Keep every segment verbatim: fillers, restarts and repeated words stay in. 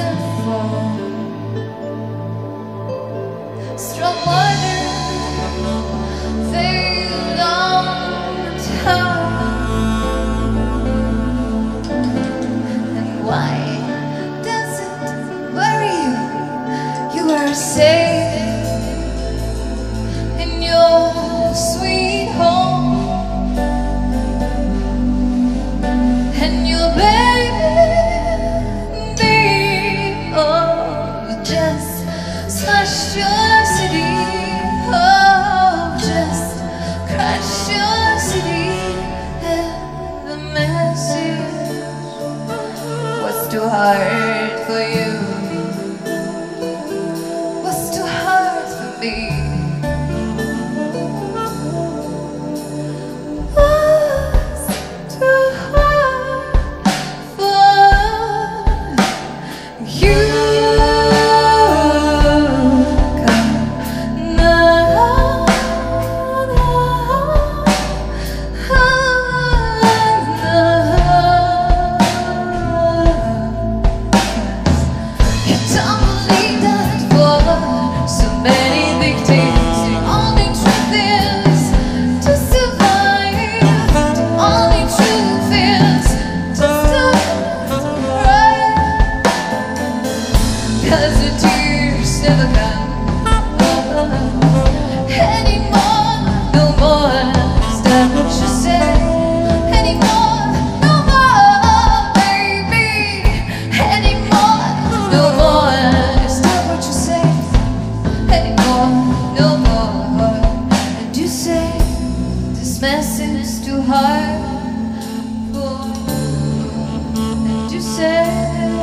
fall. Strong water failed on time. And why does it worry you? You are safe in your sweet home, and your baby, oh, just smashed your city, oh, just crashed your city, and the message was too hard for you, was too hard for me. Cause the tears never come anymore, no more. Is that what you say? Anymore, no more, baby. Anymore, no more. Is that what you say? Anymore, no more. And you say this message is too hard for. And you say.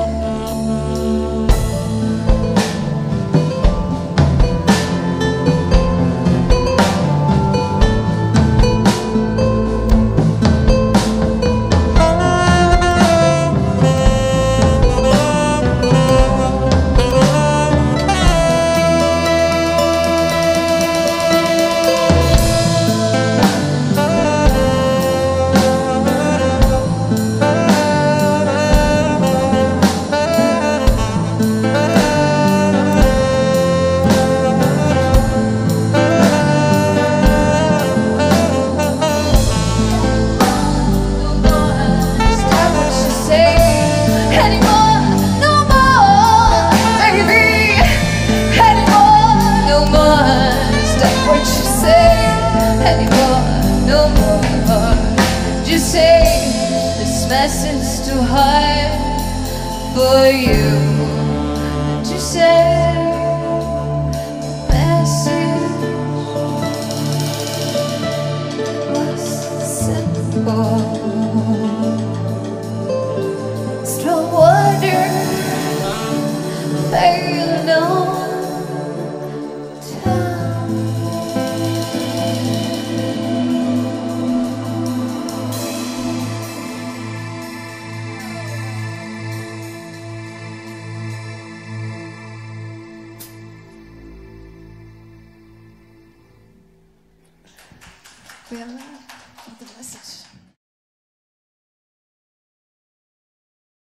Anymore, no more. Just say this message too hard for you. Just say the message was simple. Strong water failed on. We have that.